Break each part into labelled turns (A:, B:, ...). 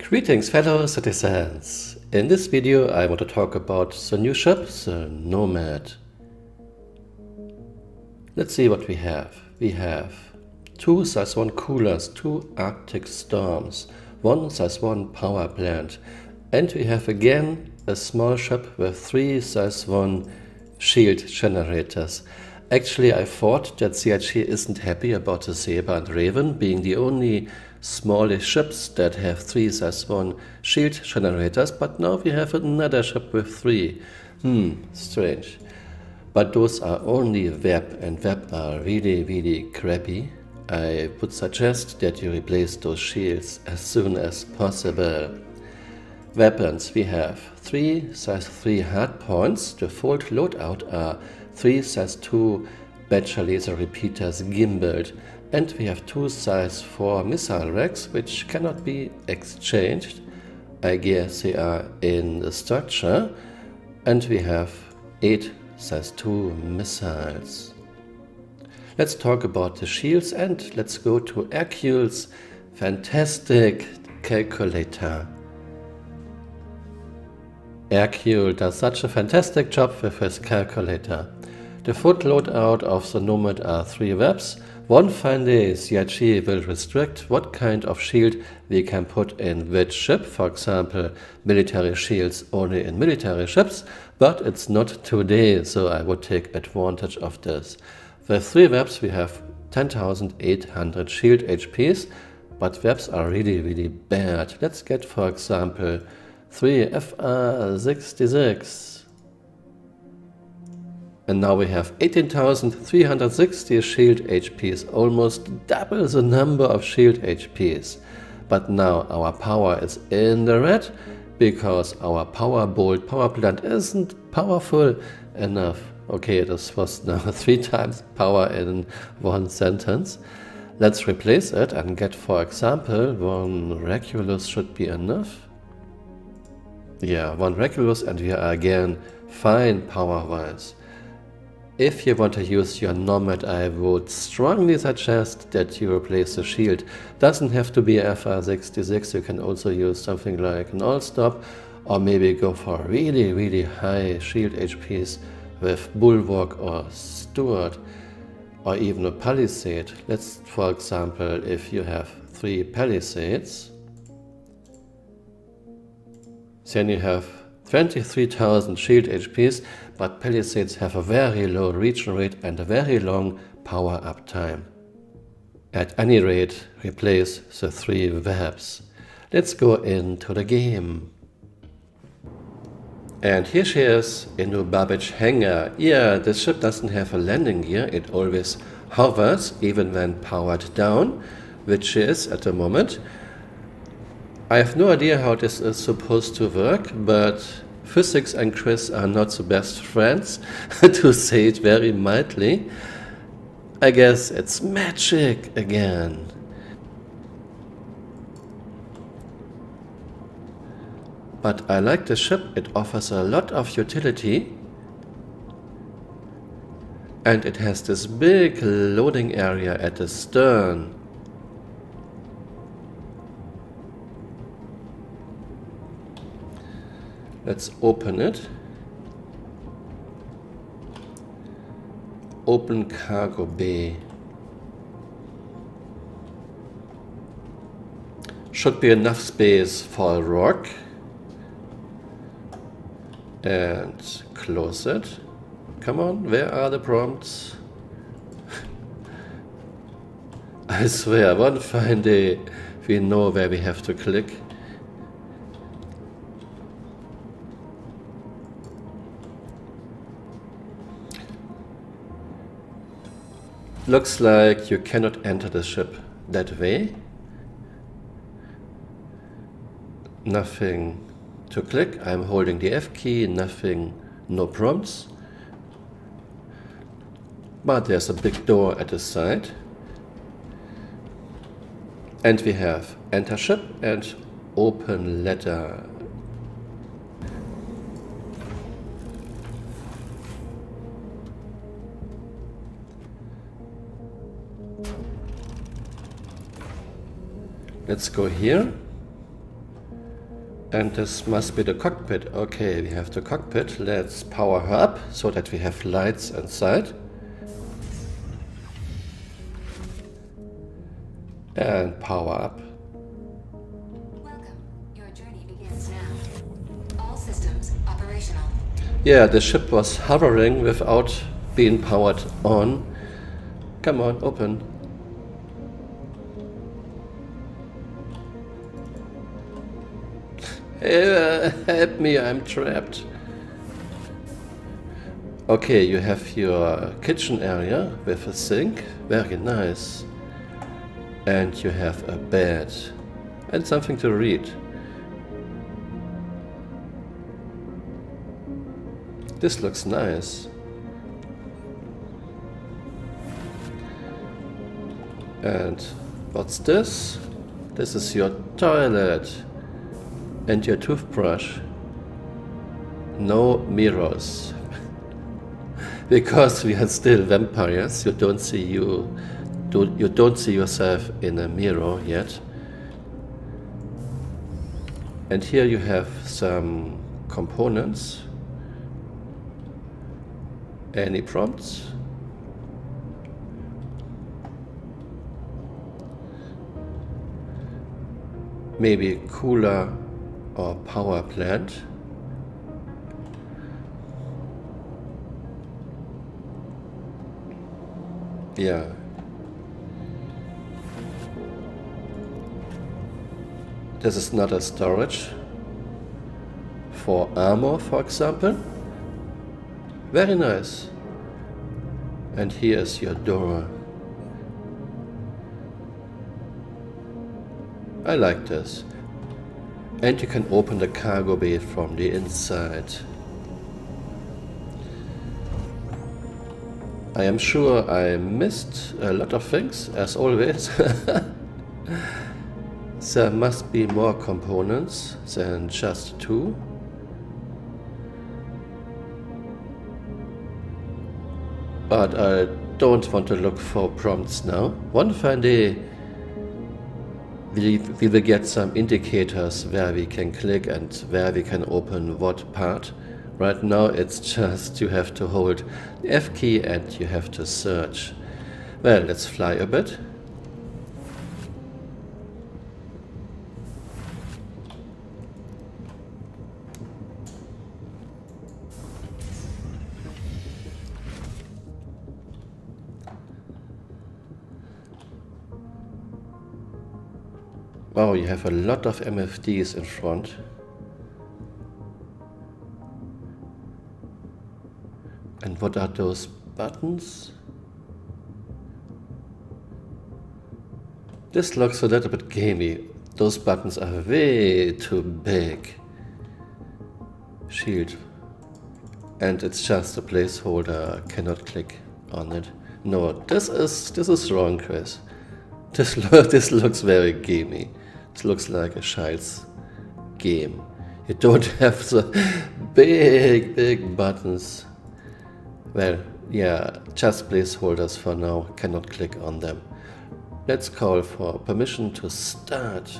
A: Greetings fellow citizens! In this video I want to talk about the new ship, the Nomad. Let's see what we have. We have 2 size 1 coolers, 2 Arctic storms, 1 size 1 power plant, and we have again a small ship with 3 size 1 shield generators. Actually, I thought that CIG isn't happy about the Saber and Raven being the only smallish ships that have 3 size 1 shield generators, but now we have another ship with 3. Strange. But those are only Web, and Web are really crappy. I would suggest that you replace those shields as soon as possible. Weapons, we have 3 size 3 hardpoints. Default loadout are 3 size 2 Badger laser repeaters gimbaled, and we have 2 size 4 missile racks which cannot be exchanged. I guess they are in the structure, and we have 8 size 2 missiles. Let's talk about the shields, and let's go to Hercules' fantastic calculator. Hercule does such a fantastic job with his calculator. The foot loadout of the Nomad are 3 webs. One fine day CIG will restrict what kind of shield we can put in which ship, for example military shields only in military ships, but it's not today, so I would take advantage of this. With 3 webs we have 10,800 shield HPs, but webs are really bad. Let's get, for example, 3 FR66. And now we have 18,360 shield HPs, almost double the number of shield HPs. But now our power is in the red because our power bolt power plant isn't powerful enough. Okay, this was now 3 times power in one sentence. Let's replace it and get, for example, 1 Regulus should be enough. Yeah, 1 Regulus, and we are again fine power-wise. If you want to use your Nomad, I would strongly suggest that you replace the shield. Doesn't have to be FR66, you can also use something like an All-Stop, or maybe go for really high shield HPs with Bulwark or Stuart, or even a Palisade. Let's, for example, if you have 3 Palisades, then you have 23,000 shield HPs, but Palisades have a very low regen rate and a very long power up time. At any rate, replace the 3 webs. Let's go into the game. And here she is in the Babbage hangar. Yeah, this ship doesn't have a landing gear, it always hovers even when powered down, which she is at the moment. I have no idea how this is supposed to work, but physics and Chris are not the best friends, to say it very mildly. I guess it's magic again. But I like the ship, it offers a lot of utility. And it has this big loading area at the stern. Let's open it. Open cargo bay. Should be enough space for a rock. And close it. Come on, where are the prompts? I swear, one fine day we know where we have to click. Looks like you cannot enter the ship that way. Nothing to click. I'm holding the F key, nothing, no prompts. But there's a big door at the side. And we have enter ship and open letter. Let's go here. And this must be the cockpit. Okay, we have the cockpit. Let's power her up so that we have lights inside. And power up.
B: Welcome. Your journey begins now. All systems operational.
A: Yeah, the ship was hovering without being powered on. Come on, open. Help me, I'm trapped. Okay, you have your kitchen area with a sink. Very nice. And you have a bed. And something to read. This looks nice. And what's this? This is your toilet. And your toothbrush. No mirrors. Because we are still vampires, you don't see you don't see yourself in a mirror yet. And here you have some components. Any prompts? Maybe cooler or power plant. Yeah. This is not a storage for armor, for example. Very nice. And here is your door. I like this. And you can open the cargo bay from the inside. I am sure I missed a lot of things, as always. There must be more components than just two. But I don't want to look for prompts now. One fine day we will get some indicators where we can click and where we can open what part. Right now it's just you have to hold the F key and you have to search. Well, let's fly a bit. Wow, you have a lot of MFDs in front. And what are those buttons? This looks a little bit gamey. Those buttons are way too big. Shield. And it's just a placeholder. I cannot click on it. No, this is wrong, Chris. This looks very gamey. It looks like a child's game. You don't have the big buttons. Well, yeah, just placeholders for now. Cannot click on them. Let's call for permission to start.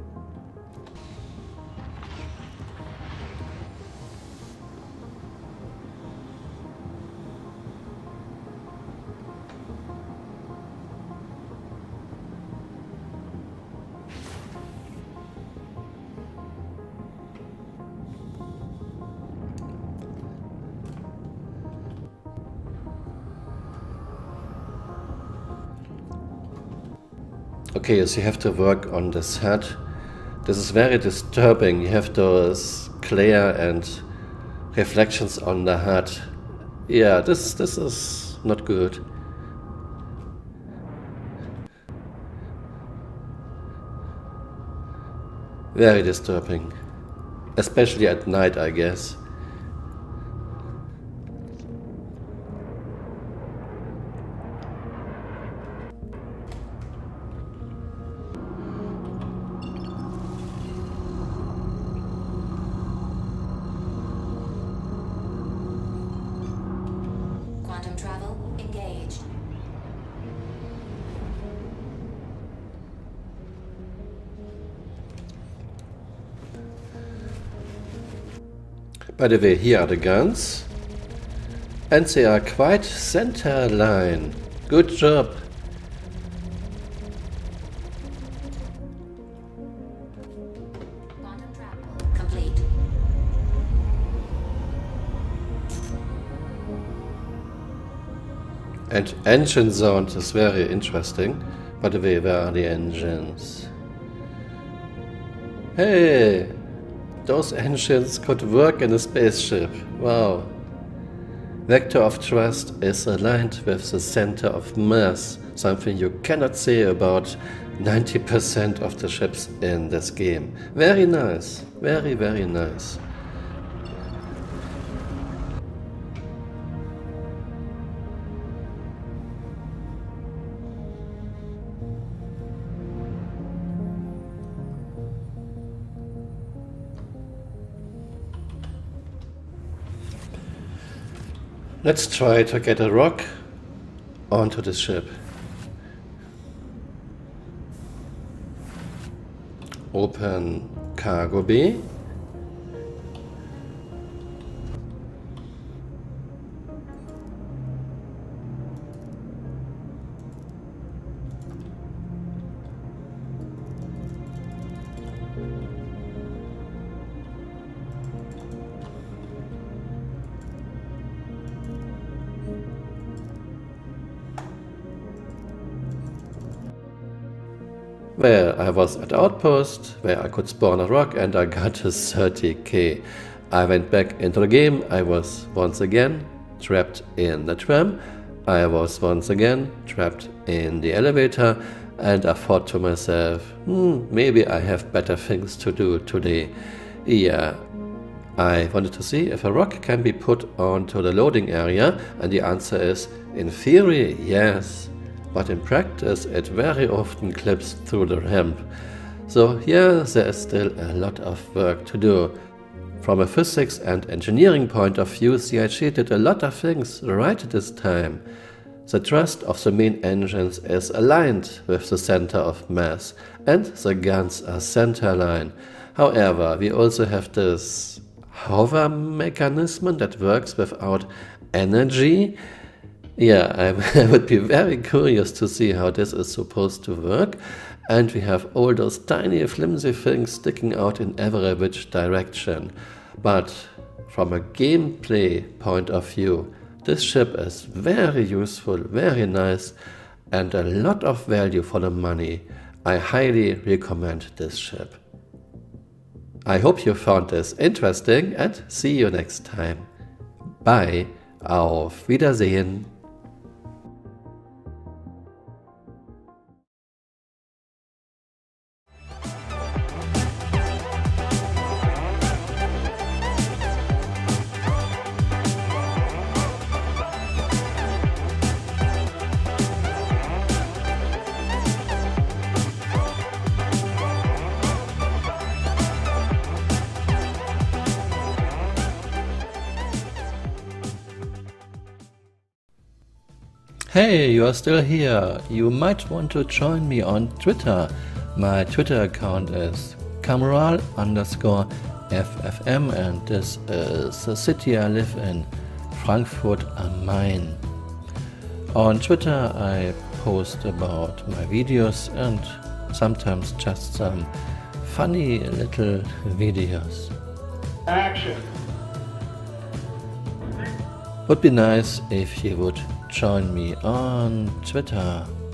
A: Okay, so you have to work on this head. This is very disturbing. You have those glare and reflections on the head. Yeah, this is not good. Very disturbing. Especially at night, I guess.
B: Quantum travel engaged.
A: By the way, here are the guns. And they are quite center line. Good job.
B: Quantum travel complete.
A: And engine sound is very interesting. By the way, where are the engines? Hey! Those engines could work in a spaceship. Wow. Vector of thrust is aligned with the center of mass, something you cannot say about 90% of the ships in this game. Very nice. Very, very nice. Let's try to get a rock onto the ship. Open cargo bay. Well, I was at Outpost, where I could spawn a rock and I got a 30k. I went back into the game, I was once again trapped in the tram, I was once again trapped in the elevator, and I thought to myself, maybe I have better things to do today. Yeah, I wanted to see if a rock can be put onto the loading area, and the answer is, in theory, yes. But in practice it very often clips through the ramp. So yeah, there is still a lot of work to do. From a physics and engineering point of view, CIG did a lot of things right this time. The thrust of the main engines is aligned with the center of mass, and the guns are center-line. However, we also have this hover mechanism that works without energy. Yeah, I would be very curious to see how this is supposed to work. And we have all those tiny flimsy things sticking out in every which direction. But from a gameplay point of view, this ship is very useful, very nice, and a lot of value for the money. I highly recommend this ship. I hope you found this interesting and see you next time. Bye, auf Wiedersehen. Hey, you are still here. You might want to join me on Twitter. My Twitter account is Kameral_FFM and this is the city I live in, Frankfurt am Main. On Twitter I post about my videos and sometimes just some funny little videos.
C: Action!
A: Would be nice if you would join me on Twitter.